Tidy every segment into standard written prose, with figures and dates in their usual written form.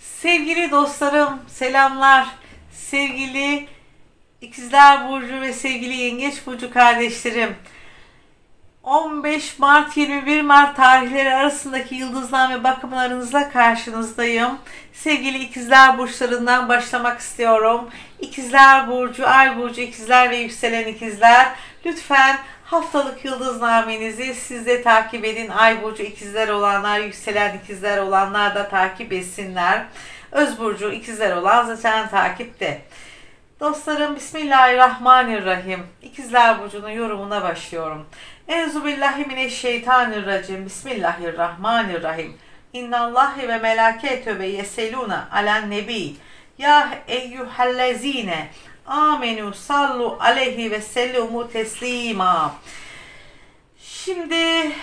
Sevgili dostlarım, selamlar. Sevgili İkizler Burcu ve sevgili Yengeç Burcu kardeşlerim. 15 Mart 21 Mart tarihleri arasındaki yıldızname bakımlarınızla karşınızdayım. Sevgili İkizler Burçlarından başlamak istiyorum. İkizler Burcu, Ay Burcu, İkizler ve Yükselen İkizler. Lütfen haftalık yıldıznamenizi siz de takip edin. Ay Burcu İkizler olanlar, Yükselen İkizler olanlar da takip etsinler. Öz Burcu İkizler olan zaten takipte. Dostlarım, Bismillahirrahmanirrahim. İkizler Burcu'nun yorumuna başlıyorum. Enzubillahimineşşeytanirracim. Bismillahirrahmanirrahim. İnnallâhe ve melâketü ve yeselûne alen nebi. Ya eyyühellezîne amenü sallu aleyhi ve sellumu teslima. Şimdi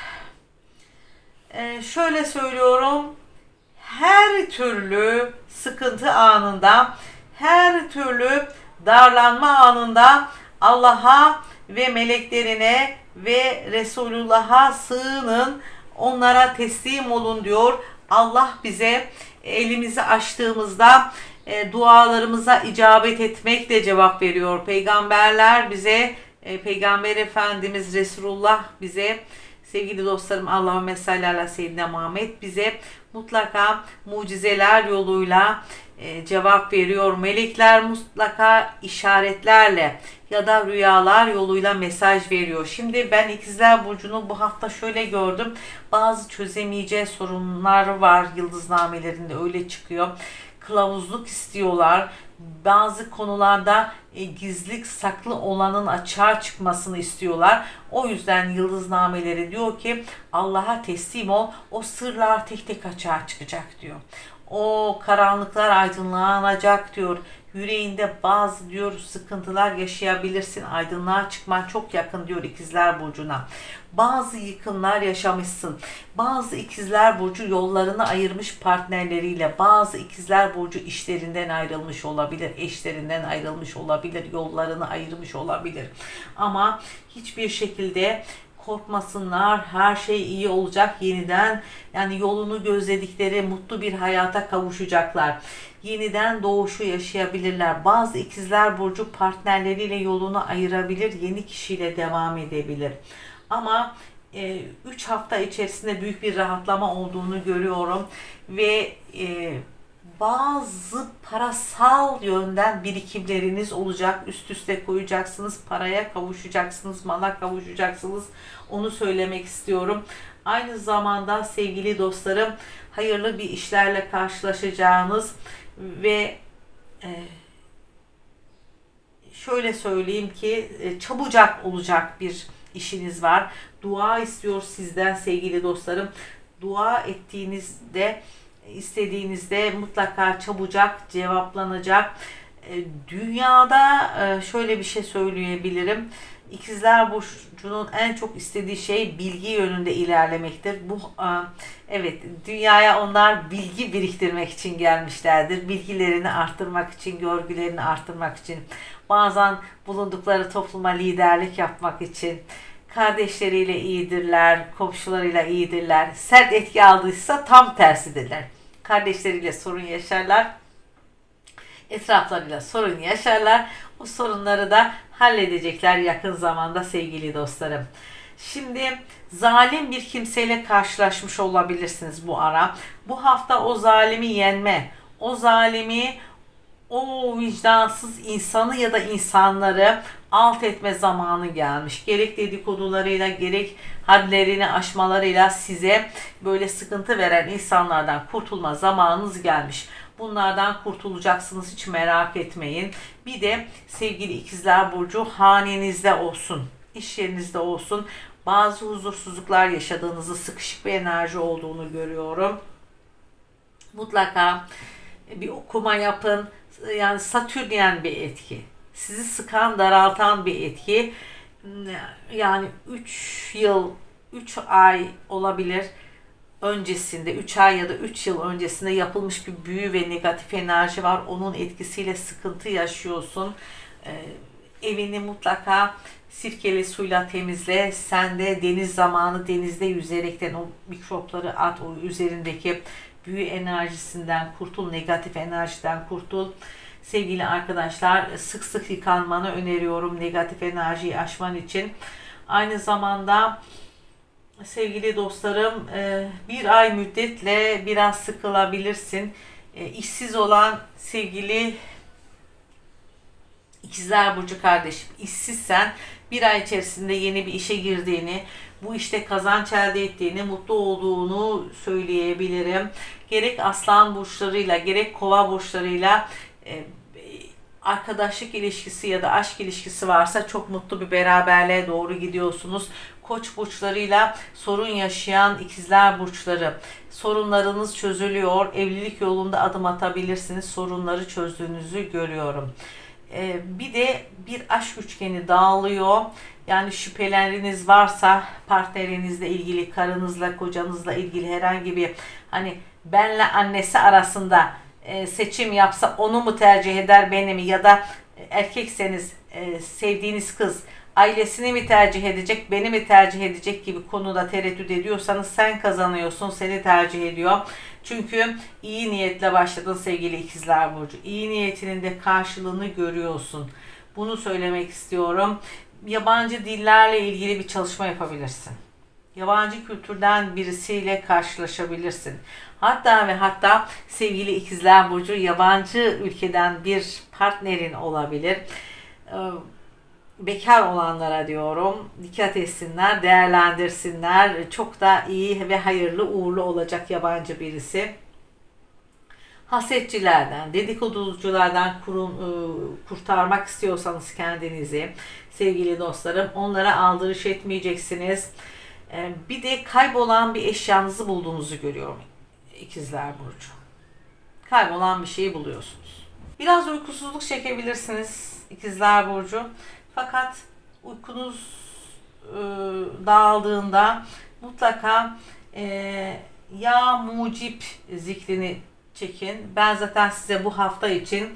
şöyle söylüyorum. Her türlü sıkıntı anında, her türlü darlanma anında Allah'a ve meleklerine ve Resulullah'a sığının, onlara teslim olun diyor. Allah bize elimizi açtığımızda dualarımıza icabet etmekle cevap veriyor. Peygamberler bize, Peygamber Efendimiz Resulullah bize, sevgili dostlarım, Allahümme salli ala seyyidina Muhammed bize mutlaka mucizeler yoluyla cevap veriyor. Melekler mutlaka işaretlerle ya da rüyalar yoluyla mesaj veriyor. Şimdi ben İkizler Burcu'nu bu hafta şöyle gördüm. Bazı çözemeyeceği sorunlar var, yıldıznamelerinde öyle çıkıyor. Kılavuzluk istiyorlar. Bazı konularda gizlilik saklı olanın açığa çıkmasını istiyorlar. O yüzden yıldıznameleri diyor ki Allah'a teslim ol. O sırlar tek tek açığa çıkacak diyor. O karanlıklar aydınlanacak diyor. Yüreğinde bazı diyor sıkıntılar yaşayabilirsin. Aydınlığa çıkman çok yakın diyor İkizler Burcu'na. Bazı yıkımlar yaşamışsın. Bazı İkizler Burcu yollarını ayırmış partnerleriyle. Bazı İkizler Burcu işlerinden ayrılmış olabilir. Eşlerinden ayrılmış olabilir. Yollarını ayırmış olabilir. Ama hiçbir şekilde korkmasınlar, her şey iyi olacak, yeniden yani yolunu gözledikleri mutlu bir hayata kavuşacaklar. Yeniden doğuşu yaşayabilirler. Bazı İkizler Burcu partnerleriyle yolunu ayırabilir, yeni kişiyle devam edebilir. Ama 3 hafta içerisinde büyük bir rahatlama olduğunu görüyorum ve bazı parasal yönden birikimleriniz olacak. Üst üste koyacaksınız. Paraya kavuşacaksınız. Mala kavuşacaksınız. Onu söylemek istiyorum. Aynı zamanda sevgili dostlarım, hayırlı bir işlerle karşılaşacağınız ve şöyle söyleyeyim ki çabucak olacak bir işiniz var. Dua istiyor sizden sevgili dostlarım. Dua ettiğinizde, istediğinizde mutlaka çabucak cevaplanacak. Dünyada şöyle bir şey söyleyebilirim. İkizler Burcu'nun en çok istediği şey bilgi yönünde ilerlemektir. Evet, dünyaya onlar bilgi biriktirmek için gelmişlerdir. Bilgilerini arttırmak için, görgülerini arttırmak için, bazen bulundukları topluma liderlik yapmak için. Kardeşleriyle iyidirler, komşularıyla iyidirler. Sert etki aldıysa tam tersidirler. Kardeşleriyle sorun yaşarlar, etraflarıyla sorun yaşarlar. O sorunları da halledecekler yakın zamanda sevgili dostlarım. Şimdi zalim bir kimseyle karşılaşmış olabilirsiniz bu ara. Bu hafta o zalimi yenme, o zalimi, o vicdansız insanı ya da insanları alt etme zamanı gelmiş. Gerek dedikodularıyla gerek hadlerini aşmalarıyla size böyle sıkıntı veren insanlardan kurtulma zamanınız gelmiş. Bunlardan kurtulacaksınız, hiç merak etmeyin. Bir de sevgili İkizler Burcu, hanenizde olsun, iş yerinizde olsun, bazı huzursuzluklar yaşadığınızı, sıkışık bir enerji olduğunu görüyorum. Mutlaka bir okuma yapın. Yani Satürnyen bir etki. Sizi sıkan, daraltan bir etki. Yani 3 yıl, 3 ay olabilir öncesinde, 3 ay ya da 3 yıl öncesinde yapılmış bir büyü ve negatif enerji var. Onun etkisiyle sıkıntı yaşıyorsun. Evini mutlaka sirkeli suyla temizle. Sen de deniz zamanı denizde yüzerekten o mikropları at, o üzerindeki büyü enerjisinden kurtul, negatif enerjiden kurtul. Sevgili arkadaşlar, sık sık yıkanmanı öneriyorum negatif enerjiyi aşman için. Aynı zamanda sevgili dostlarım, bir ay müddetle biraz sıkılabilirsin. İşsiz olan sevgili İkizler Burcu kardeşim, işsizsen bir ay içerisinde yeni bir işe girdiğini, bu işte kazanç elde ettiğini, mutlu olduğunu söyleyebilirim. Gerek aslan burçlarıyla gerek kova burçlarıyla arkadaşlık ilişkisi ya da aşk ilişkisi varsa çok mutlu bir beraberliğe doğru gidiyorsunuz. Koç burçlarıyla sorun yaşayan ikizler burçları, sorunlarınız çözülüyor. Evlilik yolunda adım atabilirsiniz. Sorunları çözdüğünüzü görüyorum. Bir de bir aşk üçgeni dağılıyor. Yani şüpheleriniz varsa partnerinizle ilgili, karınızla, kocanızla ilgili herhangi bir hani benle annesi arasında seçim yapsa onu mu tercih eder beni mi, ya da erkekseniz sevdiğiniz kız ailesini mi tercih edecek beni mi tercih edecek gibi konuda tereddüt ediyorsanız sen kazanıyorsun, seni tercih ediyor. Çünkü iyi niyetle başladın sevgili ikizler burcu. İyi niyetinin de karşılığını görüyorsun. Bunu söylemek istiyorum. Yabancı dillerle ilgili bir çalışma yapabilirsin. Yabancı kültürden birisiyle karşılaşabilirsin. Hatta ve hatta sevgili ikizler burcu, yabancı ülkeden bir partnerin olabilir. Bekar olanlara diyorum, dikkat etsinler, değerlendirsinler. Çok da iyi ve hayırlı uğurlu olacak yabancı birisi. Hasetçilerden, dedikoduculardan kurtarmak istiyorsanız kendinizi sevgili dostlarım, onlara aldırış etmeyeceksiniz. Bir de kaybolan bir eşyanızı bulduğunuzu görüyorum ikizler burcu. Kaybolan bir şeyi buluyorsunuz. Biraz uykusuzluk çekebilirsiniz ikizler burcu. Fakat uykunuz dağıldığında mutlaka ya mucip zikrini çekin. Ben zaten size bu hafta için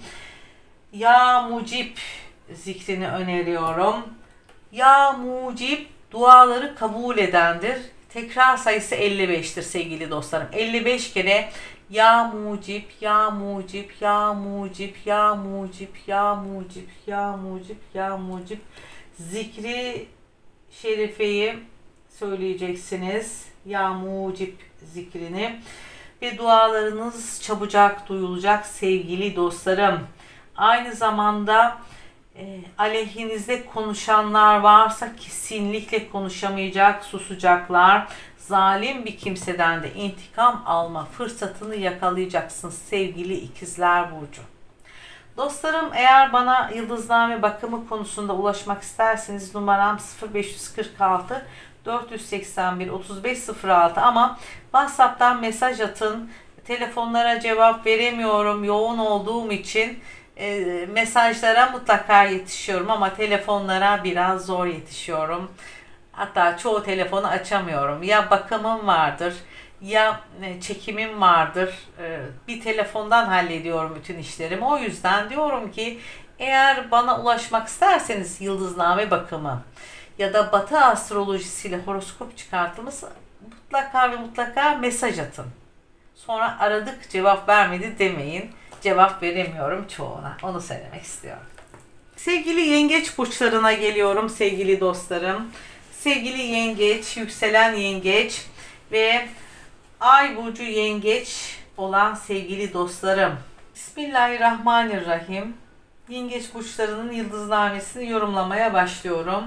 ya mucip zikrini öneriyorum. Ya mucip duaları kabul edendir. Tekrar sayısı 55'tir sevgili dostlarım. 55 kere ya mucip, ya mucip, ya mucip, ya mucip, ya mucip, ya mucip, ya mucip zikri şerifeyi söyleyeceksiniz. Ya mucip zikrini ve dualarınız çabucak duyulacak sevgili dostlarım. Aynı zamanda aleyhinizde konuşanlar varsa kesinlikle konuşamayacak, susacaklar. Zalim bir kimseden de intikam alma fırsatını yakalayacaksınız sevgili ikizler burcu. Dostlarım, eğer bana yıldızname bakımı konusunda ulaşmak isterseniz numaram 0546 481 3506, ama WhatsApp'tan mesaj atın. Telefonlara cevap veremiyorum yoğun olduğum için. Mesajlara mutlaka yetişiyorum ama telefonlara biraz zor yetişiyorum. Hatta çoğu telefonu açamıyorum. Ya bakımım vardır ya çekimim vardır. Bir telefondan hallediyorum bütün işlerimi. O yüzden diyorum ki eğer bana ulaşmak isterseniz yıldızname bakımı ya da Batı astrolojisiyle horoskop çıkartılması, mutlaka ve mutlaka mesaj atın. Sonra aradık cevap vermedi demeyin. Cevap veremiyorum çoğuna. Onu söylemek istiyorum. Sevgili yengeç burçlarına geliyorum sevgili dostlarım. Sevgili yengeç, yükselen yengeç ve ay burcu yengeç olan sevgili dostlarım. Bismillahirrahmanirrahim. Yengeç burçlarının yıldıznamesini yorumlamaya başlıyorum.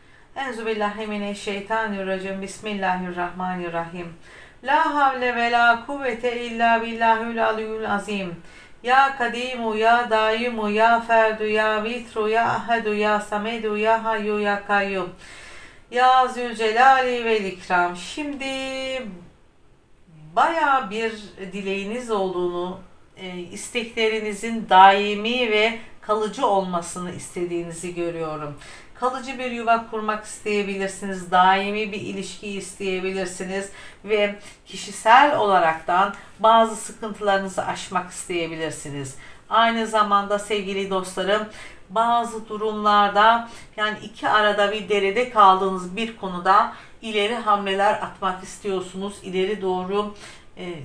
Enzubillahimineşşeytanirracim. Bismillahirrahmanirrahim. La havle ve la kuvvete illa billahül aliyyül azim. Ya kadimu, ya daimu, ya ferdu, ya vitru, ya ahadu, ya samedu, ya hayyu, ya kayyum. Ya zülcelali vel ikram. Şimdi baya bir dileğiniz olduğunu, isteklerinizin daimi ve kalıcı olmasını istediğinizi görüyorum. Kalıcı bir yuva kurmak isteyebilirsiniz, daimi bir ilişki isteyebilirsiniz ve kişisel olaraktan bazı sıkıntılarınızı aşmak isteyebilirsiniz. Aynı zamanda sevgili dostlarım, bazı durumlarda, yani iki arada bir derede kaldığınız bir konuda ileri hamleler atmak istiyorsunuz. İleri doğru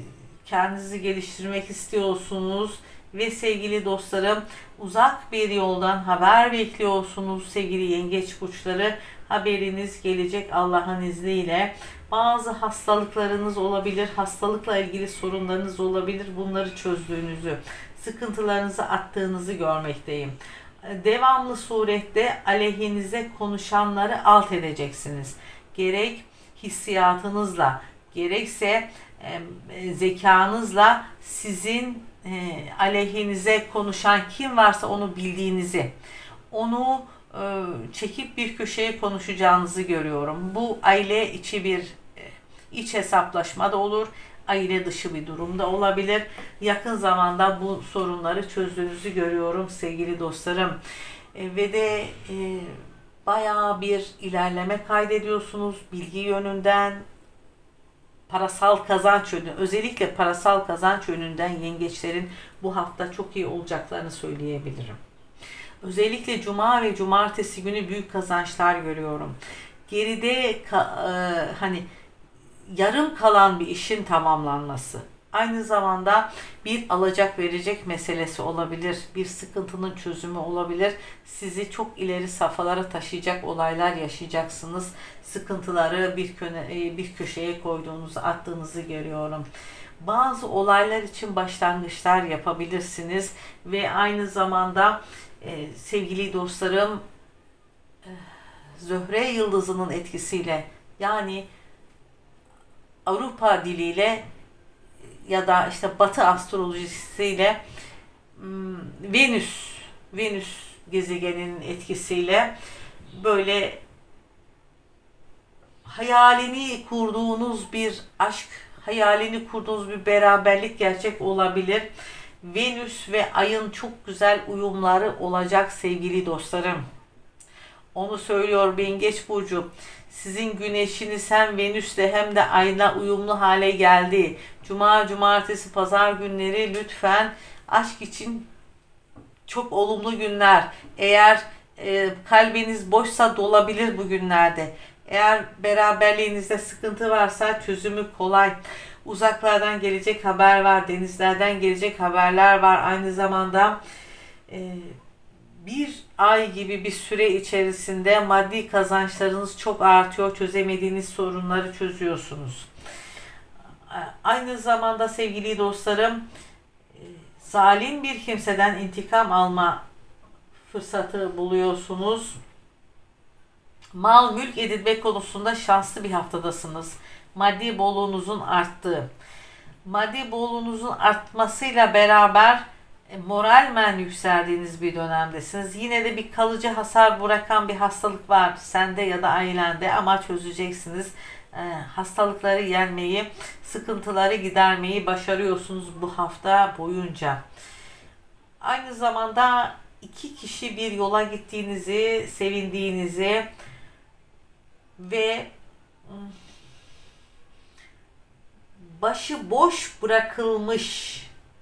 kendinizi geliştirmek istiyorsunuz ve sevgili dostlarım, uzak bir yoldan haber bekliyorsunuz sevgili yengeç burçları. Haberiniz gelecek Allah'ın izniyle. Bazı hastalıklarınız olabilir, hastalıkla ilgili sorunlarınız olabilir. Bunları çözdüğünüzü, sıkıntılarınızı attığınızı görmekteyim. Devamlı surette aleyhinize konuşanları alt edeceksiniz. Gerek hissiyatınızla, gerekse zekanızla sizin aleyhinize konuşan kim varsa onu bildiğinizi, onu çekip bir köşeye konuşacağınızı görüyorum. Bu aile içi bir iç hesaplaşma da olur, aile dışı bir durumda olabilir. Yakın zamanda bu sorunları çözdüğünüzü görüyorum sevgili dostlarım. Ve de bayağı bir ilerleme kaydediyorsunuz bilgi yönünden, parasal kazanç yönü, özellikle parasal kazanç yönünden yengeçlerin bu hafta çok iyi olacaklarını söyleyebilirim. Özellikle cuma ve cumartesi günü büyük kazançlar görüyorum. Geride hani yarım kalan bir işin tamamlanması. Aynı zamanda bir alacak verecek meselesi olabilir. Bir sıkıntının çözümü olabilir. Sizi çok ileri safhalara taşıyacak olaylar yaşayacaksınız. Sıkıntıları bir köşeye koyduğunuzu, attığınızı görüyorum. Bazı olaylar için başlangıçlar yapabilirsiniz ve aynı zamanda sevgili dostlarım, Zöhre yıldızının etkisiyle, yani Avrupa diliyle ya da işte Batı astrolojisiyle Venüs gezegeninin etkisiyle böyle hayalini kurduğunuz bir aşk, hayalini kurduğunuz bir beraberlik gerçek olabilir. Venüs ve Ay'ın çok güzel uyumları olacak sevgili dostlarım. Onu söylüyor Yengeç burcu. Sizin güneşiniz hem Venüs'le hem de Ay'la uyumlu hale geldi. Cuma, cumartesi, pazar günleri lütfen aşk için çok olumlu günler. Eğer kalbiniz boşsa dolabilir bu günlerde. Eğer beraberliğinizde sıkıntı varsa çözümü kolay. Uzaklardan gelecek haber var, denizlerden gelecek haberler var. Aynı zamanda bir ay gibi bir süre içerisinde maddi kazançlarınız çok artıyor. Çözemediğiniz sorunları çözüyorsunuz. Aynı zamanda sevgili dostlarım, zalim bir kimseden intikam alma fırsatı buluyorsunuz. Mal mülk edinme konusunda şanslı bir haftadasınız. Maddi bolluğunuzun arttığı. Maddi bolluğunuzun artmasıyla beraber moralmen yükseldiğiniz bir dönemdesiniz. Yine de bir kalıcı hasar bırakan bir hastalık var sende ya da ailende ama çözeceksiniz. Hastalıkları yenmeyi, sıkıntıları gidermeyi başarıyorsunuz bu hafta boyunca. Aynı zamanda iki kişi bir yola gittiğinizi, sevindiğinizi ve başı boş bırakılmış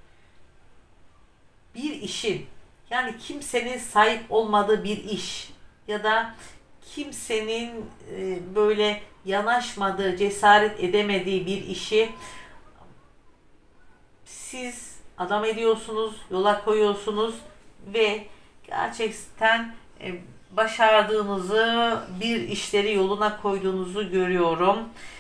bir işin, yani kimsenin sahip olmadığı bir iş ya da kimsenin böyle yanaşmadığı, cesaret edemediği bir işi siz adam ediyorsunuz, yola koyuyorsunuz ve gerçekten başardığınızı, bir işleri yoluna koyduğunuzu görüyorum.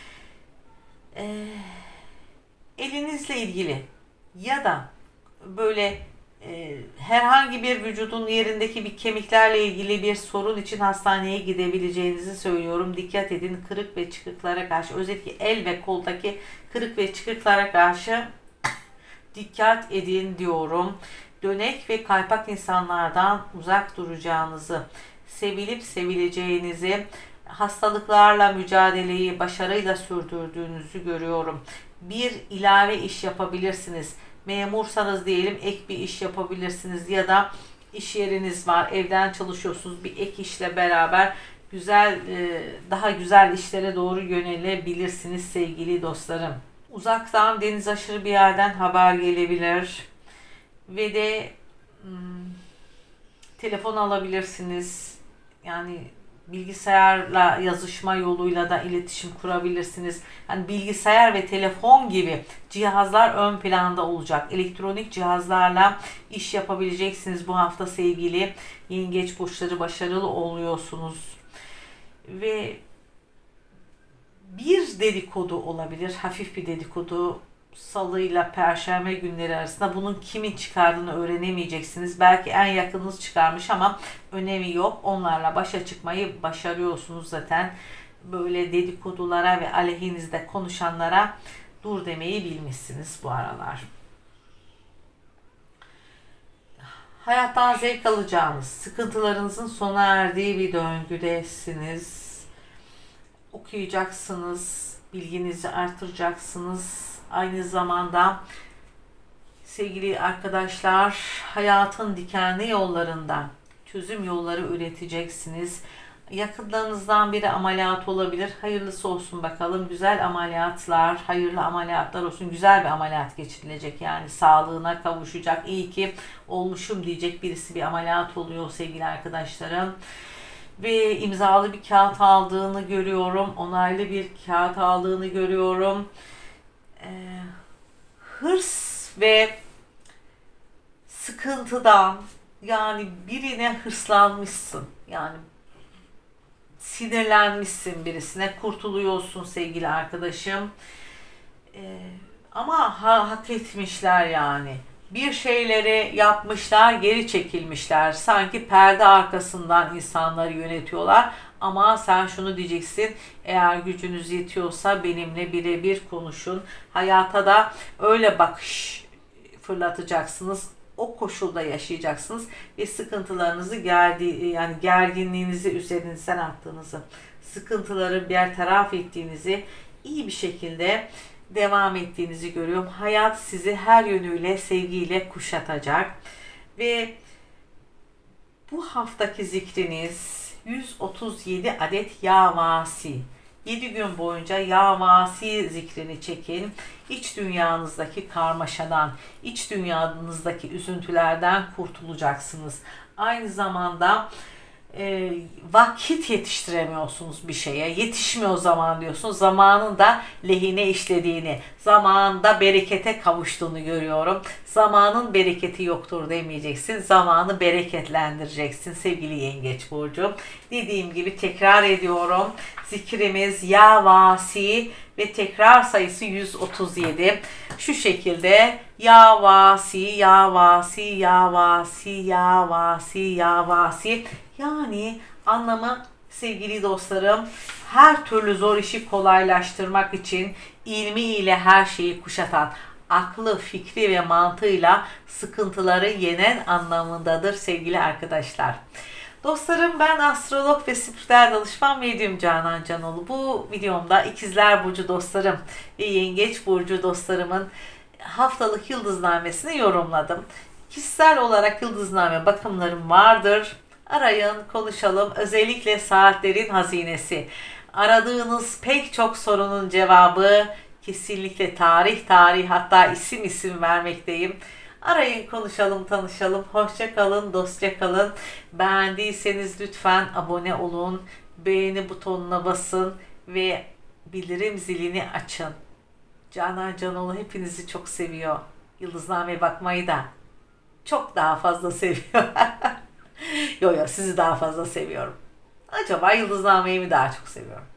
Elinizle ilgili ya da böyle herhangi bir vücudun yerindeki bir kemiklerle ilgili bir sorun için hastaneye gidebileceğinizi söylüyorum. Dikkat edin, kırık ve çıkıklara karşı, özellikle el ve koldaki kırık ve çıkıklara karşı dikkat edin diyorum. Dönek ve kaypak insanlardan uzak duracağınızı, sevilip sevileceğinizi, hastalıklarla mücadeleyi başarıyla sürdürdüğünüzü görüyorum. Bir ilave iş yapabilirsiniz. Memursanız diyelim ek bir iş yapabilirsiniz ya da iş yeriniz var, evden çalışıyorsunuz, bir ek işle beraber güzel, daha güzel işlere doğru yönelebilirsiniz sevgili dostlarım. Uzaktan, deniz aşırı bir yerden haber gelebilir ve de telefon alabilirsiniz. Yani bilgisayarla yazışma yoluyla da iletişim kurabilirsiniz. Yani bilgisayar ve telefon gibi cihazlar ön planda olacak. Elektronik cihazlarla iş yapabileceksiniz bu hafta sevgili yengeç burçları, başarılı oluyorsunuz. Ve bir dedikodu olabilir, hafif bir dedikodu. Salı ile Perşembe günleri arasında bunun kimin çıkardığını öğrenemeyeceksiniz. Belki en yakınınız çıkarmış ama önemi yok. Onlarla başa çıkmayı başarıyorsunuz zaten. Böyle dedikodulara ve aleyhinizde konuşanlara dur demeyi bilmişsiniz bu aralar. Hayattan zevk alacağınız, sıkıntılarınızın sona erdiği bir döngüdesiniz. Okuyacaksınız, bilginizi artıracaksınız. Aynı zamanda sevgili arkadaşlar, hayatın dikenli yollarında çözüm yolları üreteceksiniz. Yakınlarınızdan biri ameliyat olabilir. Hayırlısı olsun bakalım. Güzel ameliyatlar, hayırlı ameliyatlar olsun. Güzel bir ameliyat geçirilecek. Yani sağlığına kavuşacak. İyi ki olmuşum diyecek birisi bir ameliyat oluyor sevgili arkadaşlarım. Ve imzalı bir kağıt aldığını görüyorum. Onaylı bir kağıt aldığını görüyorum. Hırs ve sıkıntıdan, yani birine hırslanmışsın. Yani sinirlenmişsin, birisine kurtuluyorsun sevgili arkadaşım. Ama hak etmişler yani. Bir şeyleri yapmışlar, geri çekilmişler. Sanki perde arkasından insanları yönetiyorlar. Ama sen şunu diyeceksin, eğer gücünüz yetiyorsa benimle birebir konuşun. Hayata da öyle bakış fırlatacaksınız. O koşulda yaşayacaksınız ve sıkıntılarınızı yani gerginliğinizi üzerinizden attığınızı, sıkıntıları bertaraf ettiğinizi, iyi bir şekilde devam ettiğinizi görüyorum. Hayat sizi her yönüyle sevgiyle kuşatacak ve bu haftaki zikriniz 137 adet yavasi. 7 gün boyunca yavasi zikrini çekin. İç dünyanızdaki karmaşadan, iç dünyanızdaki üzüntülerden kurtulacaksınız. Aynı zamanda vakit yetiştiremiyorsunuz bir şeye. Yetişmiyor zaman diyorsunuz. Zamanın da lehine işlediğini, zamanında berekete kavuştuğunu görüyorum. Zamanın bereketi yoktur demeyeceksin. Zamanı bereketlendireceksin sevgili Yengeç burcu. Dediğim gibi tekrar ediyorum. Zikrimiz ya vasi ve tekrar sayısı 137. Şu şekilde ya vasi, ya vasi, ya vasi, ya vasi, ya vasi. Yani anlamı sevgili dostlarım, her türlü zor işi kolaylaştırmak için ilmiyle her şeyi kuşatan, aklı, fikri ve mantığıyla sıkıntıları yenen anlamındadır sevgili arkadaşlar. Dostlarım, ben astrolog ve spiritüel danışman medyum Canan Canoğlu. Bu videomda ikizler burcu dostlarım ve yengeç burcu dostlarımın haftalık yıldıznamesini yorumladım. Kişisel olarak yıldızname bakımlarım vardır. Arayın, konuşalım. Özellikle saatlerin hazinesi. Aradığınız pek çok sorunun cevabı kesinlikle tarih, hatta isim vermekteyim. Arayın, konuşalım, tanışalım. Hoşça kalın, dostça kalın. Beğendiyseniz lütfen abone olun. Beğeni butonuna basın ve bildirim zilini açın. Canan Canoğlu hepinizi çok seviyor. Yıldızname bakmayı da çok daha fazla seviyor. Yo sizi daha fazla seviyorum. Acaba yıldıznameyi mi daha çok seviyorum?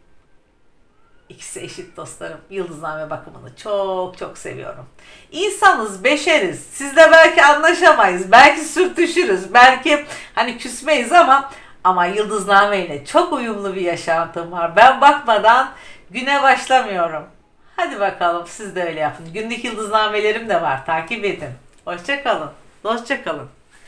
İkisi eşit dostlarım. Yıldızname bakımını çok seviyorum. İnsanız, beşeriz. Sizle belki anlaşamayız. Belki sürtüşürüz. Belki hani küsmeyiz ama yıldızname ile çok uyumlu bir yaşantım var. Ben bakmadan güne başlamıyorum. Hadi bakalım siz de öyle yapın. Günlük yıldıznamelerim de var. Takip edin. Hoşça kalın. Dostça kalın.